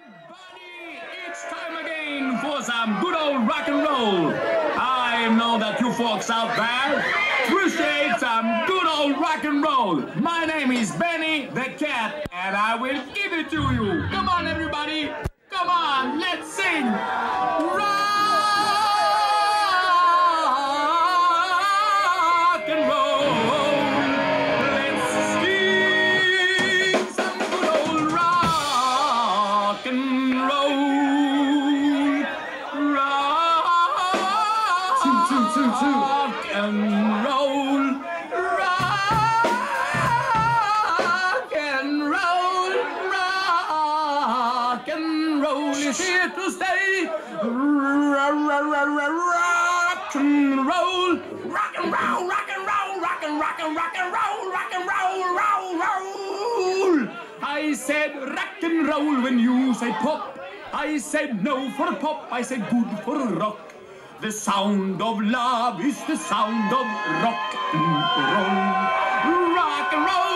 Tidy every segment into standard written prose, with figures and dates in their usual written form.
Everybody, it's time again for some good old rock and roll. I know that you folks out there appreciate some good old rock and roll. My name is Benny the Cat, and I will give it to you. Come on, everybody. Come on, let's sing. Rock and roll. Let's sing some good old rock and roll. Rock and roll. Rock and roll. Rock and roll is here to stay. Rock and roll. Rock and roll. Rock and roll. Rock and rock and rock and roll. Rock and roll. Roll. I said rock and roll when you say pop. I said no for pop. I said good for rock. The sound of love is the sound of rock and roll. Rock and roll.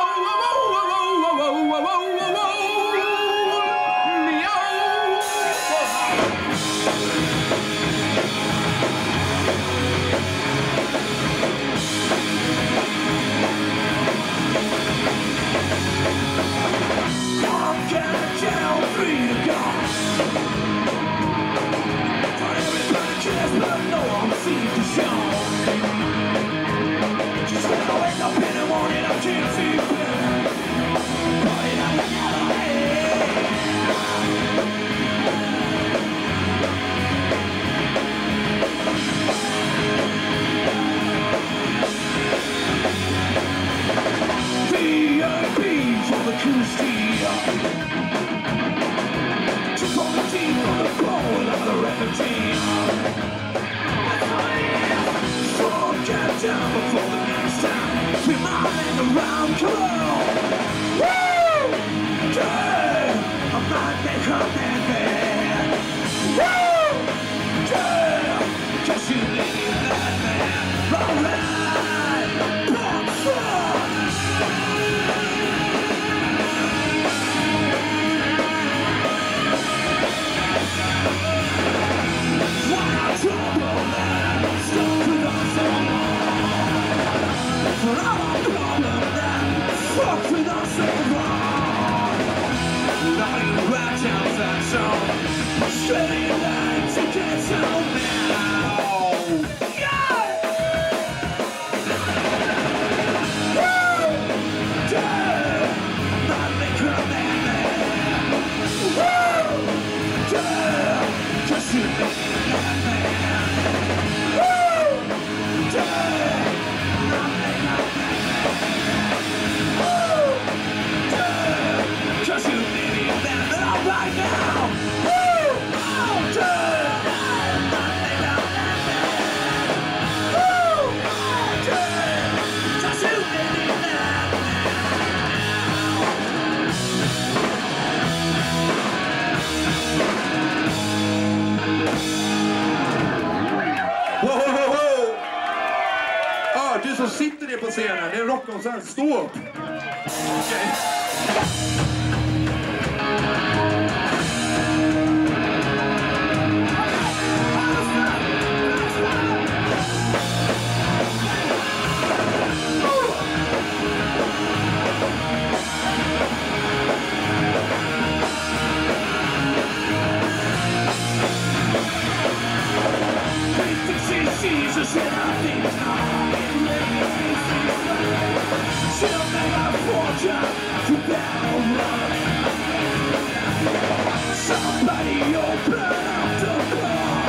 Down before the next time, be mine around, come on. Woo! Yeah! I might make her man. Woo! Yeah! Just you leave that man. Alright! Pump fun! Why not trouble man? Stuck with us all. For all our problem then, fuck with us so wrong. Now you right down that song, straight in line to get so now. Yeah! Woo! Yeah! Not make her man. Woo! Yeah! Just you make that man. Woo! Yeah! Just you baby, that's all right now. Woo! Oh, yeah! Woo! Yeah! Just you baby, now. Wow, wow, wow! Ah, du som sitter ner på scenen, det är en rockkonsert, stå upp! Okej. Jesus and I think she'll make a fortune to battle run. Somebody open up the door.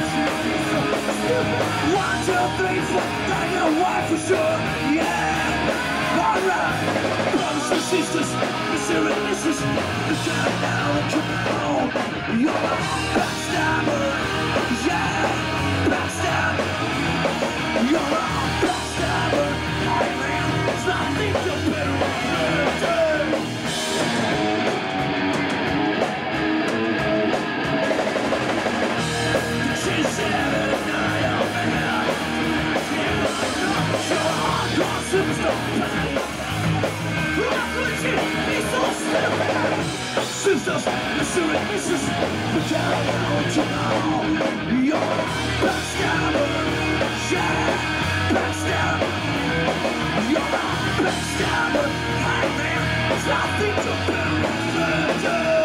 1, 2, 3, 4, got your wife for sure. Yeah, alright. Brothers and sisters, Mr. and Mrs. The time now, come on. You're a backstabber. Yeah, backstabber. You're a backstabber. Hey man, it's not me to better than she said it at night, oh man. You're a hardcore superstar. How could you be so stupid? sisters, Mr. and Mrs. But down tomorrow, you're backstabber, yeah, backstabber. You're a backstabber, hey man, it's nothing to be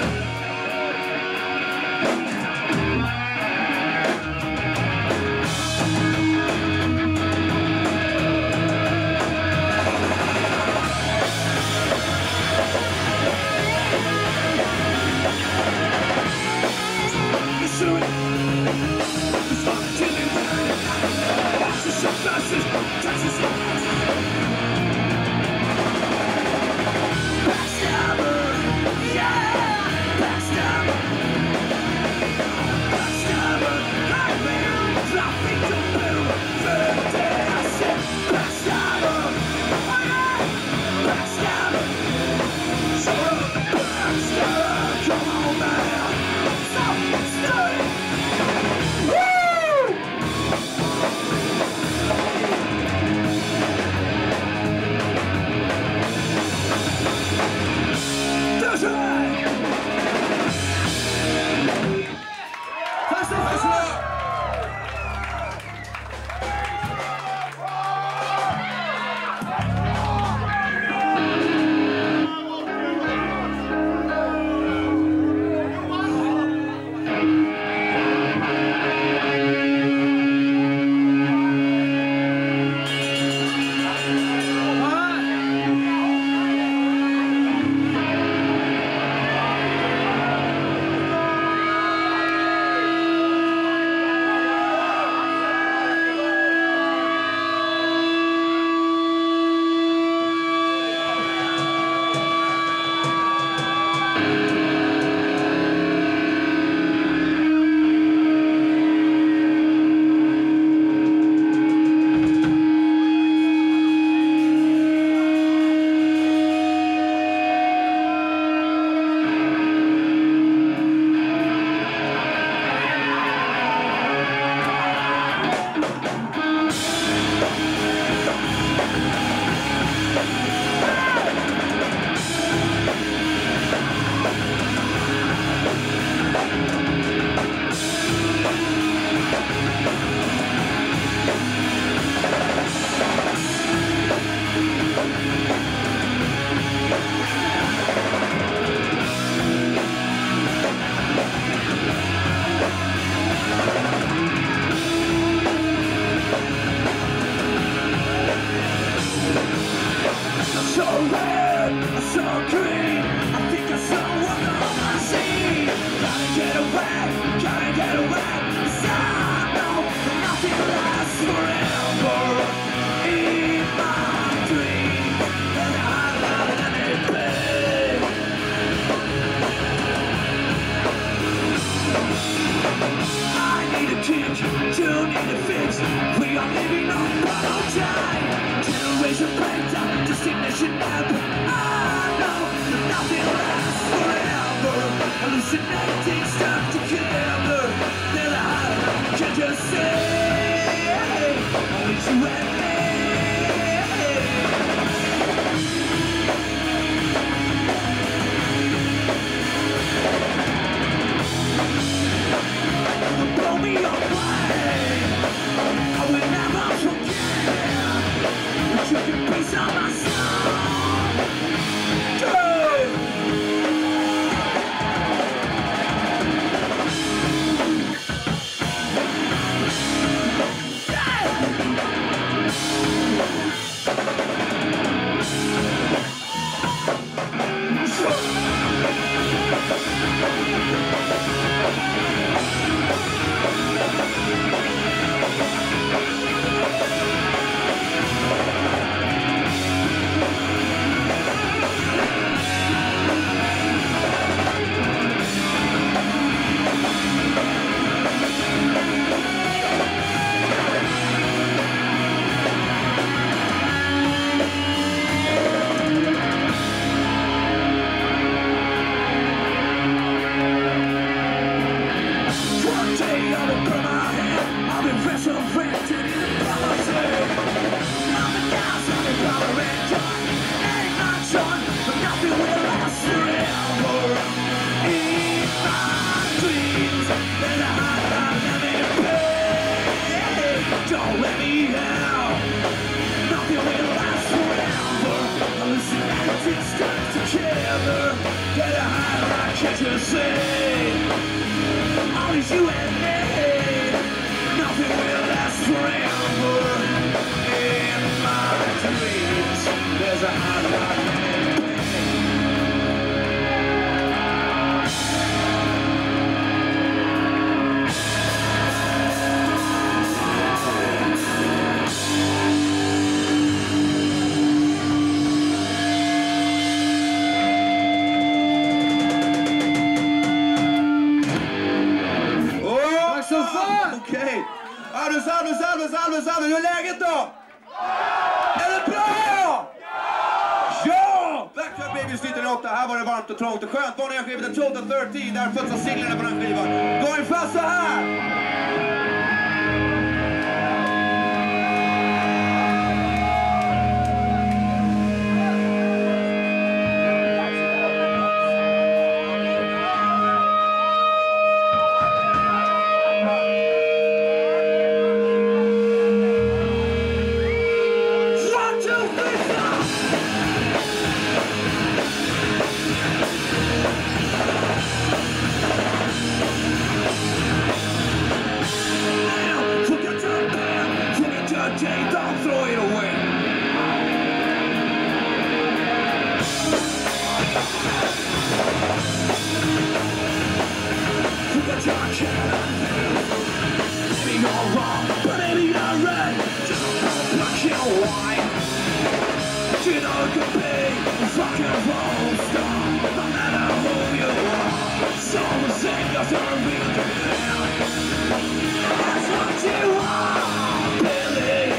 hallucinating stuff together. Then I can just say, it's you and me. Blow me away, I will never forget that you can piece of my soul. Alvesta, hur är läget då? Är det bra? Ja! Backtrack Babies 1908, här var det varmt och trångt och skönt. Var när jag skrev The Total 13, där föds singlarna på den skivan. Går fast så här! Don't throw it away. Forget your cannon. Maybe you're wrong, but maybe you're right. Just don't black and white. You know it could be a fucking roll star. No matter who you are, someone saying you're a real deal. That's what you are, Billy.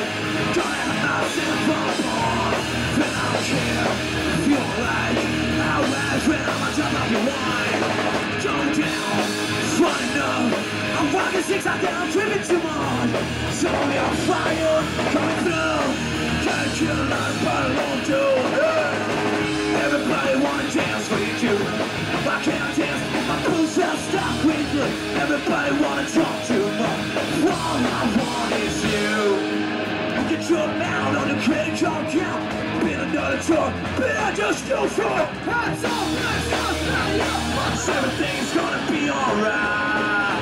Then I don't care if you're like I was when I'm on top of your wine. Going down, running up. I'm rocking six out there, I'm tripping too much. So you're fire coming through. Can't kill anybody won't do. Everybody wanna dance for you too. I can't dance, my boots are stuck with you. Everybody wanna talk too much. All I want is you. Get your mouth on the credit card count. Been another talk, but I just go short. That's all, that's all. Everything's gonna be alright.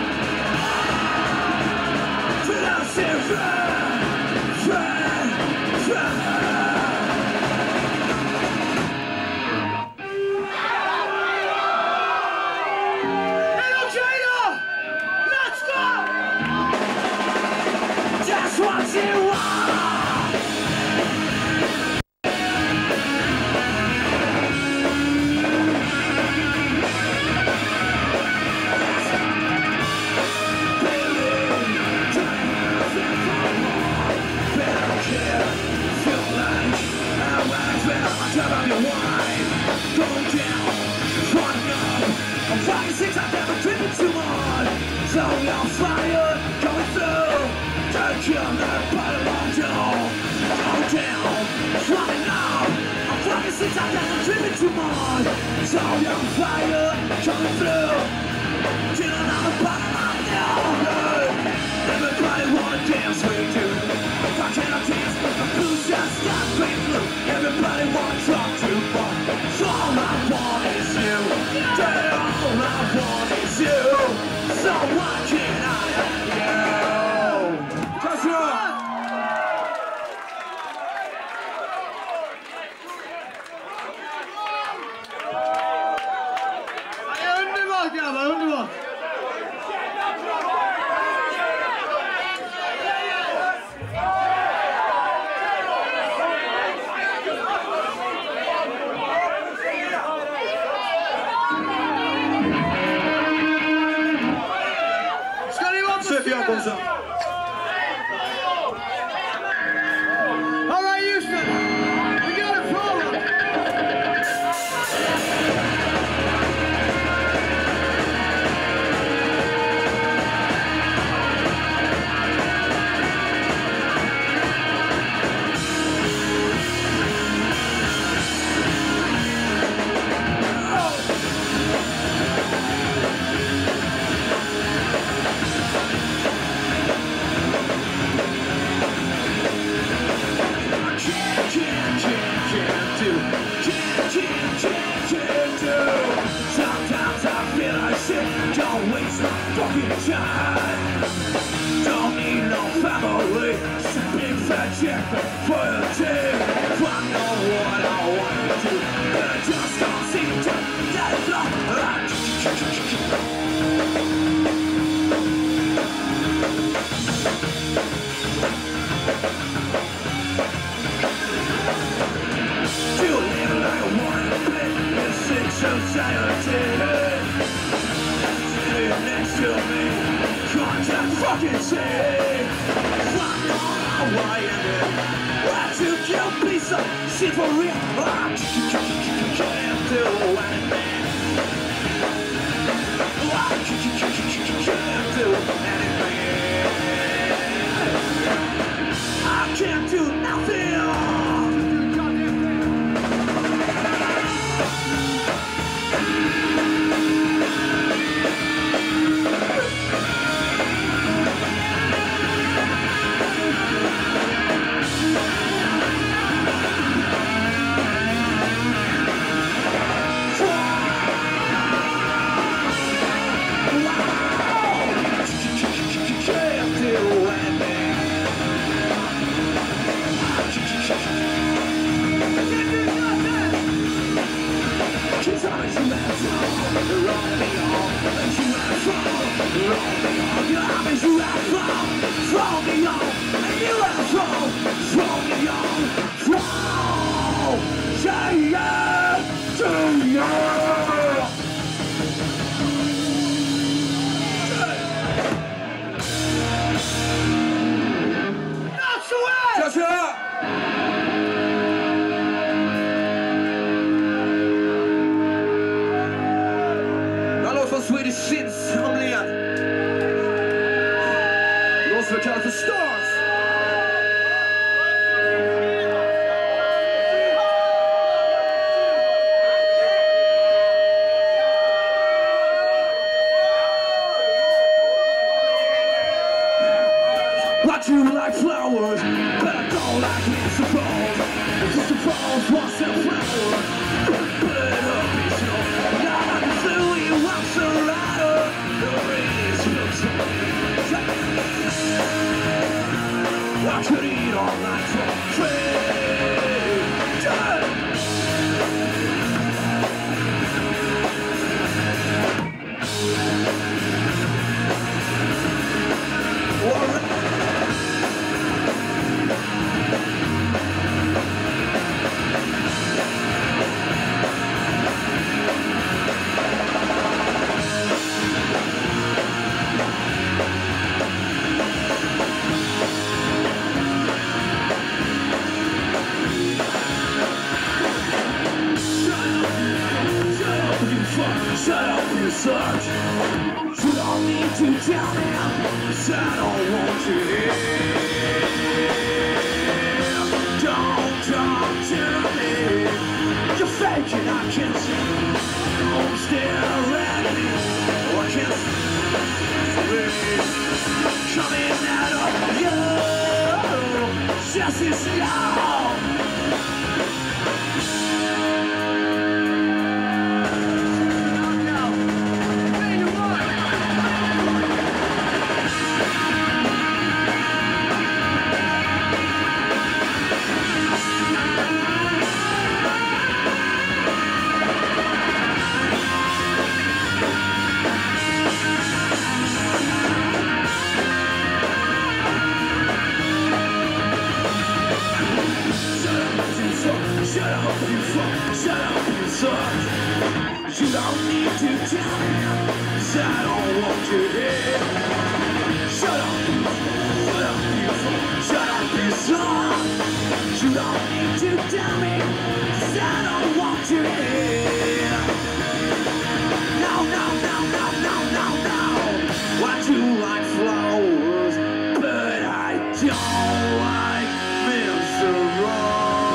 But I said right, right, right. Hello, Jada! Let's go! Just what you want. So on fire, going through. Don't kill nobody won't do. Go down, flying up. I'm fucking six out there, I'm tripping too much. So on fire, coming through. Kill nobody won't do. Everybody wanna dance with you. Why can't I dance? My blues just stop playing blue. Everybody wanna talk too much. So all I want is you. Yeah, all I want is you. So why can't I have you? Joshua! Underbart grabbar, underbart! All right, Houston, we got a problem. Sometimes I feel like shit. Don't waste my fucking time. Don't need no family. Just a big fat check for the team. If I know what I want to do, but I just don't seem to get it done. To live like I want to be in sick society. Sitting next to me, contact fucking say. real. I can't do anything. I can't do anything. I can't do nothing. Swedish synths handlingen. Låt oss kalla för Stars. What you like flowers, but I don't like me suppose. It's just a false once a flower. Put it up, it's your God, I can see you once a rider. The race looks like I could eat all night for free. Shut up, you suck. You don't need to tell me, 'cause I don't want to hear. Don't talk to me. You're faking, I can't see. Don't stare at me. Oh, I can't see. Coming out of you. Just as slow. You don't need to tell me, 'cause I don't want to hear. Shut up, shut up, you fuck. Shut up, you suck. You don't need to tell me, 'cause I don't want to hear. No, no, no, no, no, no, no. I do like flowers, but I don't like misery.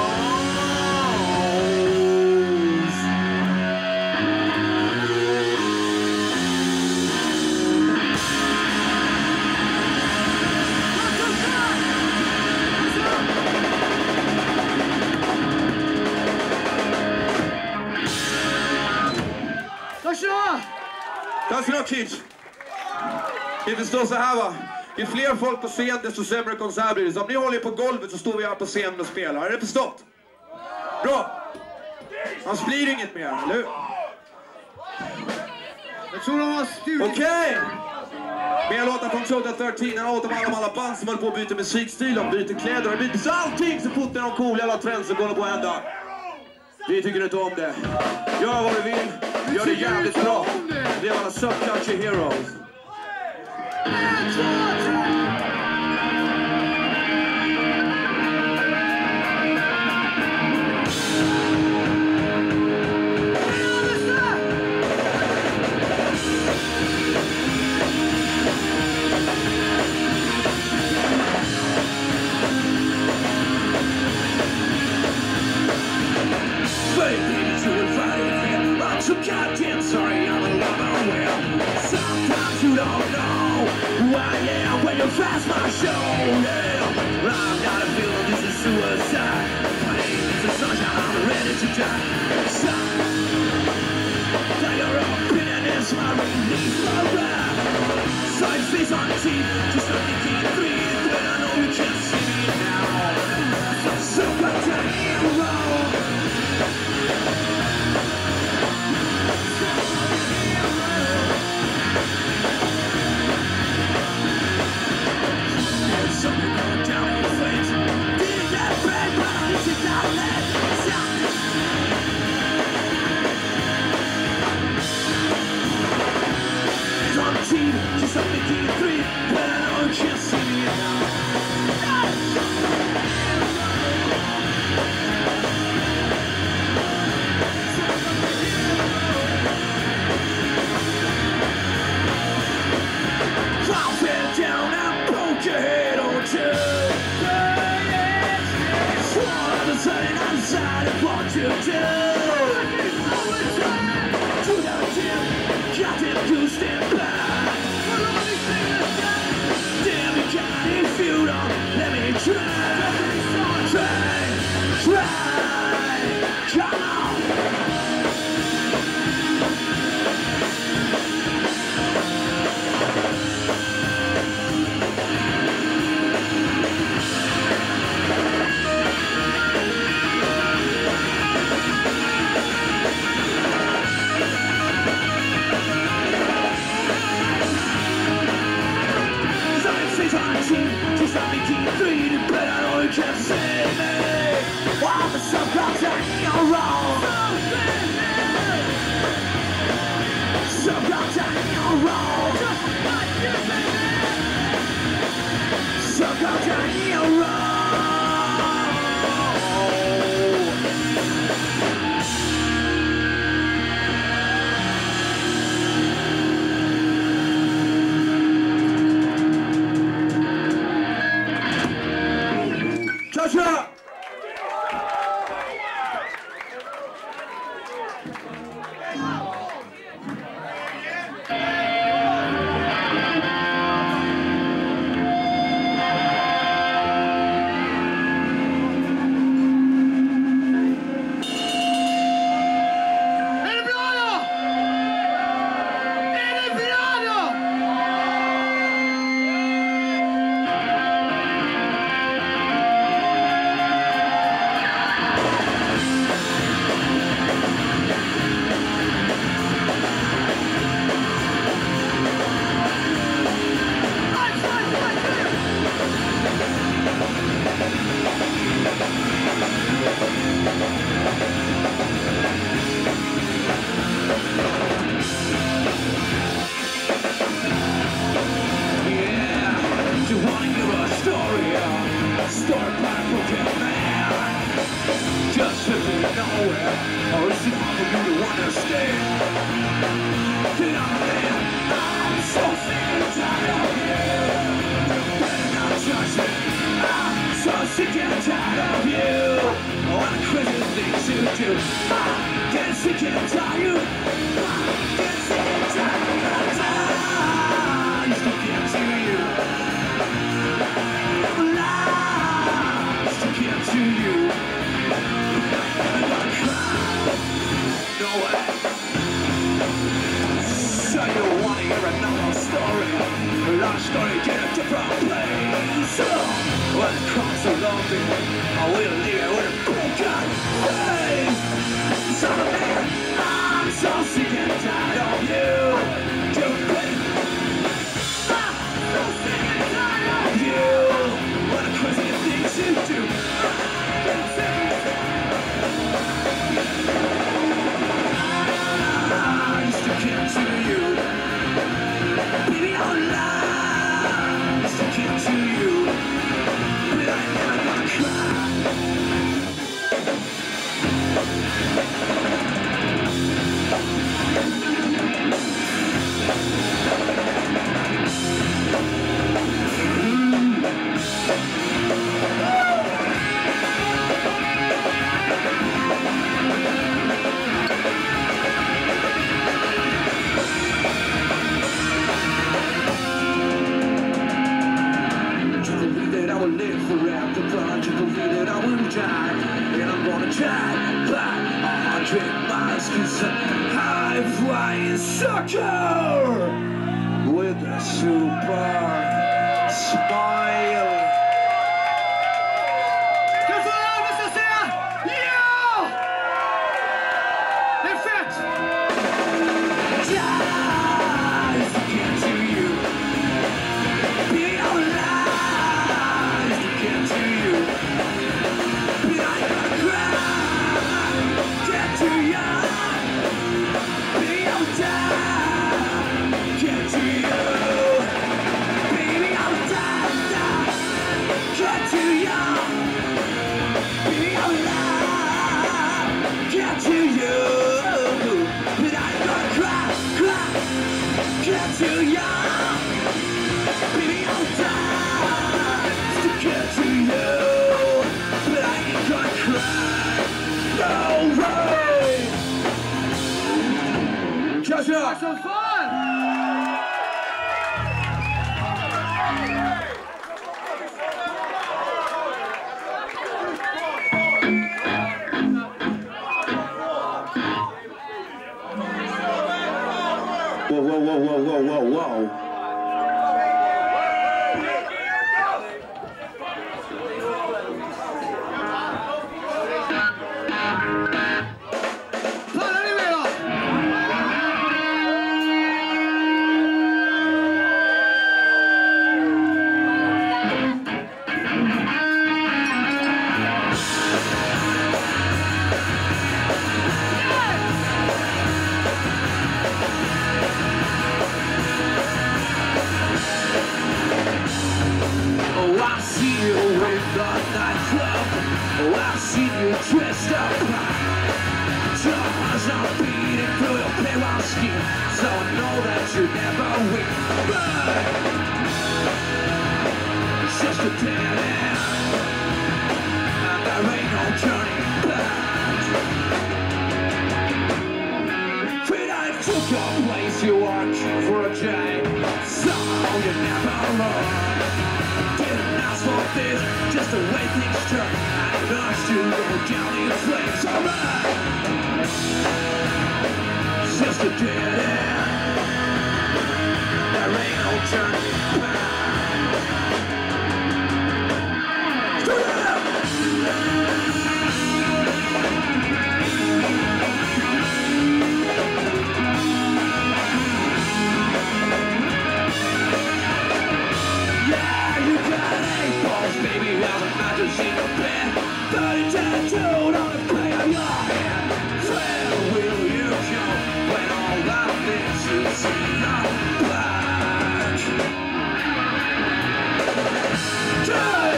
Tack så mycket, kids. Det förstår så här, va. Ju fler folk på scen, desto sämre konsert blir det. Så om ni håller på golvet så står vi här på scenen och spelar. Är det förstått? Bra. Annars blir det inget mer, eller hur? Jag tror de var studier. Okej. Mer låtar från Total 13. Han åt om alla band som håller på att byta musikstil. De byter kläder, de byter allting så fort det är de coola alla trends som går på att hända. Vi tycker inte om det. Gör vad du vill. Gör det jävligt bra. Det är alla subculture heroes. sorry, I'm a lover. Well, sometimes you don't know who I am when you pass my show. Yeah, I'm not a villain, this is suicide. Pain is the sunshine, I'm ready to die. That your opinion is my relief, my rap. Side face on teeth, just like the key to breathe. But I know you can't see me now. So back to hero. There's something going down in your face. Didn't get bad, but at least it's not that. On the team, just like the key to breathe. But I know you can't see me now. Down and broke your head on two. Swallowed the sudden outside of what you do. To the gym, got him to stand back. Damn, you got it if you don't let me try. Come on. Just let me keep breathing, but I know you can't save me. I'm so glad you're wrong. So glad you're wrong. So glad you're wrong. Cha-cha! Or is it hard for you to understand? That I'm so sick and tired of you. Better not judge me. I'm so sick and tired of you. All the crazy things you do. I'm getting sick and tired. I'm getting sick and tired. I used to get to you. I used to get to you. No way. So you wanna hear another story? A love story in a different place. When it comes to loving, I will leave it with a broken face. So man, I'm so sick and tired of you. I'm so sick and tired of you. What the crazy things you do. I used to get to you. Baby, I'm alive. I used to get sucker with a super smile. Kan du få Alvesta säga ja? Det är fett! Dies to get to you. Be alive to get to you. Be like a cry, get to you. Be out die, get to you. Baby, I'll die, get to you. Be alive, get to you. But I gotta cry, get to you. Baby, I'll die to get to you. But I ain't gonna cry, no way. Catch up. Tack som fan! Whoa, whoa, whoa, whoa, whoa, whoa, whoa. Pallar ni med då? Oh, I see you in the nightclub. Oh, I see you dressed up. Drums are beating through your pale skin, so I know that you never win. But it's just a dead end, and there ain't no turning back. When I took your place, you worked for a day, somehow you never run. Didn't ask for this, just the way things turn. I lost you, go down in flames. Alright, it's just a dead end. There ain't no turning back. Straight up! Yeah, you got 8 balls, baby, as a mattress in your bed. 30 tattooed on the back of your head. Where will you go when all that this is in your black? Hey!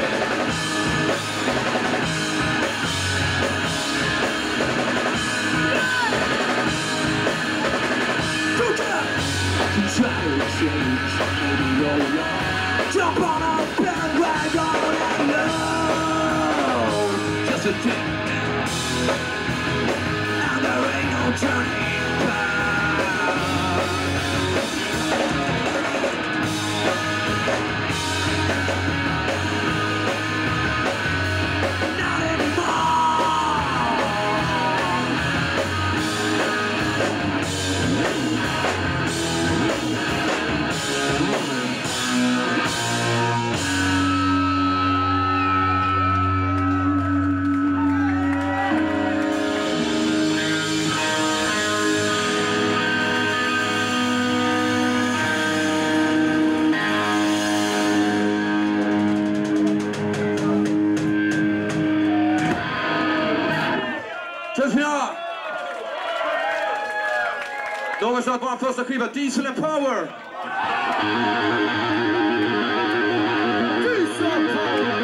Try to change, maybe you're wrong. Jump on a bandwagon and love. Just a dead end, and there ain't no turning back. Not anymore. Någon sa att vår första skiva, Diesel and Power. Diesel and Power!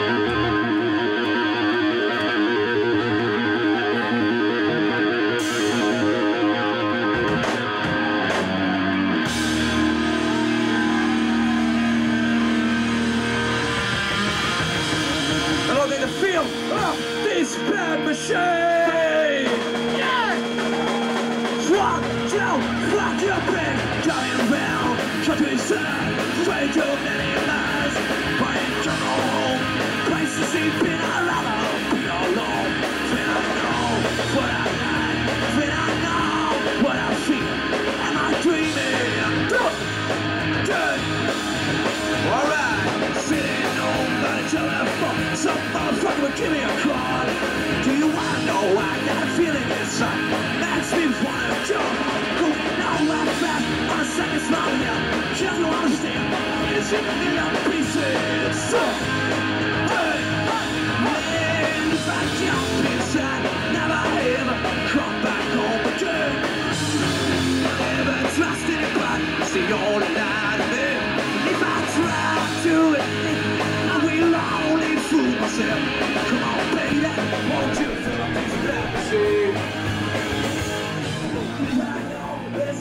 Hello, they the feel of this bad machine. Yeah! Fuck you, fuck your brain, going around, cut to his side, straight to many lies. Buying control, places deep in our love, be alone. When I know what I like, when I know what I feel, and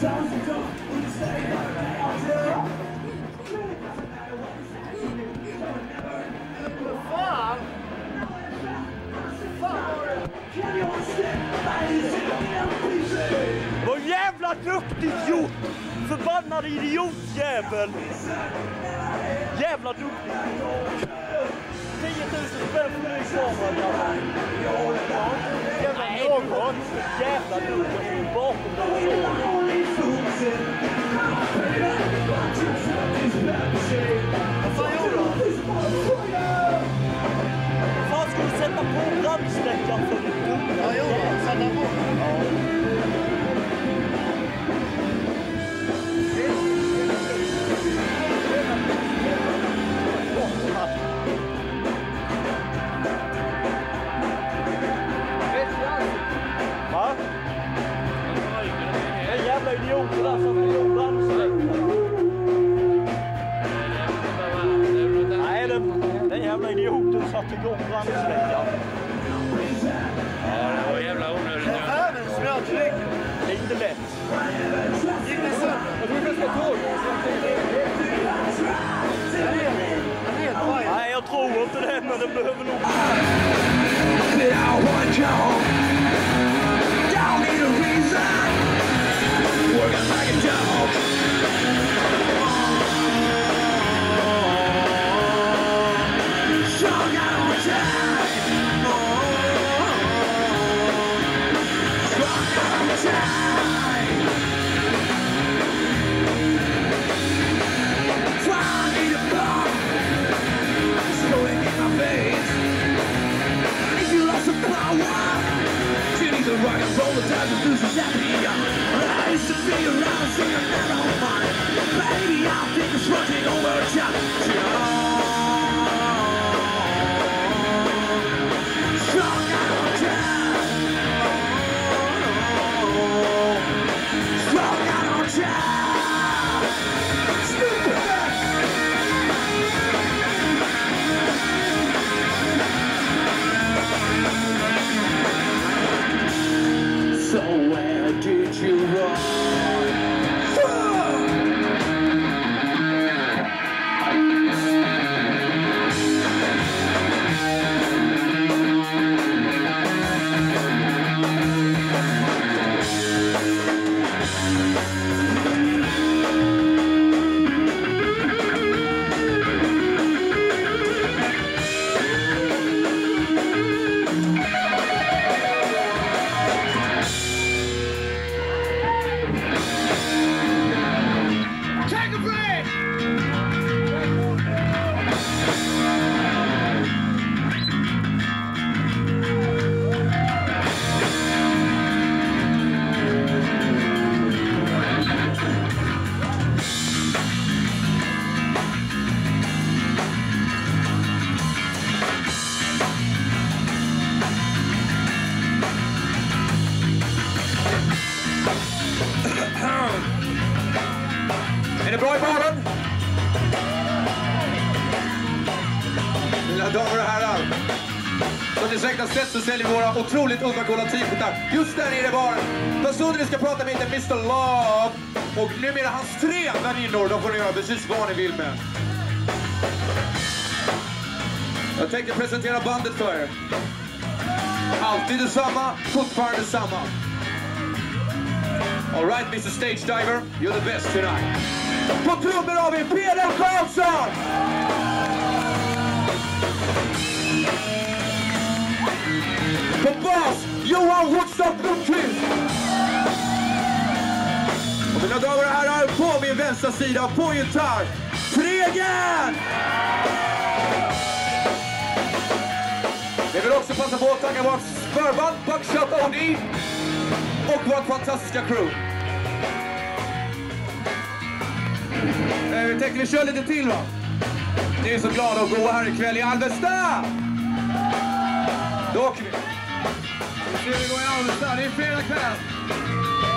Vad jävla duktigt gjort! Förbannade idiotjävel! Jävla duktigt! 10 000 spänn för ny kamera, grabbar. Jävla något! Jävla duktigt bakom den. Vad fan gjorde han? Vad fan ska du sätta på brandsläckaren för ditt dumma? Ja, jo, sätta på. Va? En jävla idiot där som vill ha brandsläckare. Nej, den jävla idioten satte igång brandsläckaren. Ja, det var jävla onödigt. Det är även snötryck. Det är inte lätt. Gick det sönder? Jag tror det ska tåg. Nej, jag tror inte det, men det behöver nog... Rock and roll, the time to lose is happy. I used to be around, sing a narrow mind. Baby, I think it's running over time. Strong out on time. Strong out on time. Stupid. So where did you run? Är det bra i baren? Mina damer och herrar, som ni säkert har sett så säljer vi våra otroligt underkolla t-shirtar just där nere i baren. Personen ni ska prata med heter Mr. Love och numera hans 3 väninnor. De får ni göra precis vad ni vill med. Jag tänker presentera bandet för er. Alltid detsamma, fortfarande samma. All right, Mr. Stage Diver, you're the best tonight. På trummor har vi Peder Karlsson! På bas, Johan Woodstock Lundqvist! Och mina damer och herrar, på min vänstra sida, på gitarr, Tregen! Vi vill också passa på att tacka vårt förband, Buckshot OD och vårt fantastiska crew. Vi tänkte vi kör lite till, va? Ni är så glada att gå här ikväll i Alvesta! Då åker vi. Vi ser vi går i Alvesta, det är fredag kväll.